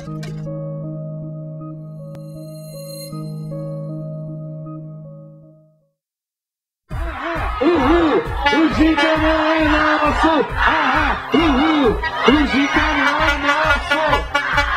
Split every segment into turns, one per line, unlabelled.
Uhul, o Gincanão é nosso! Ah, uhul, o Gincanão é nosso!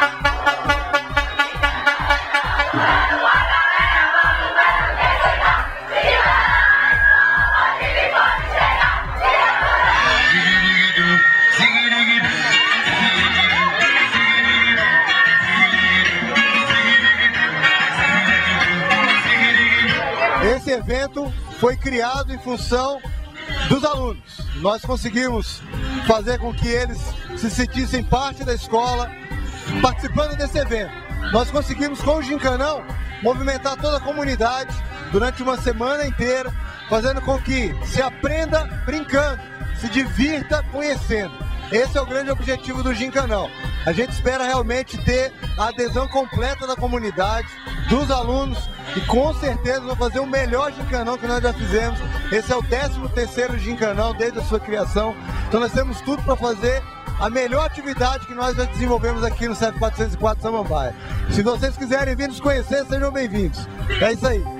Esse evento foi criado em função dos alunos. Nós conseguimos fazer com que eles se sentissem parte da escola, participando desse evento. Nós conseguimos, com o Gincanão, movimentar toda a comunidade durante uma semana inteira, fazendo com que se aprenda brincando, se divirta conhecendo. Esse é o grande objetivo do Gincanão. A gente espera realmente ter a adesão completa da comunidade, dos alunos, e com certeza vamos fazer o melhor Gincanão que nós já fizemos. Esse é o 13º Gincanão desde a sua criação. Então nós temos tudo para fazer a melhor atividade que nós já desenvolvemos aqui no CEF 404 Samambaia. Se vocês quiserem vir nos conhecer, sejam bem-vindos. É isso aí.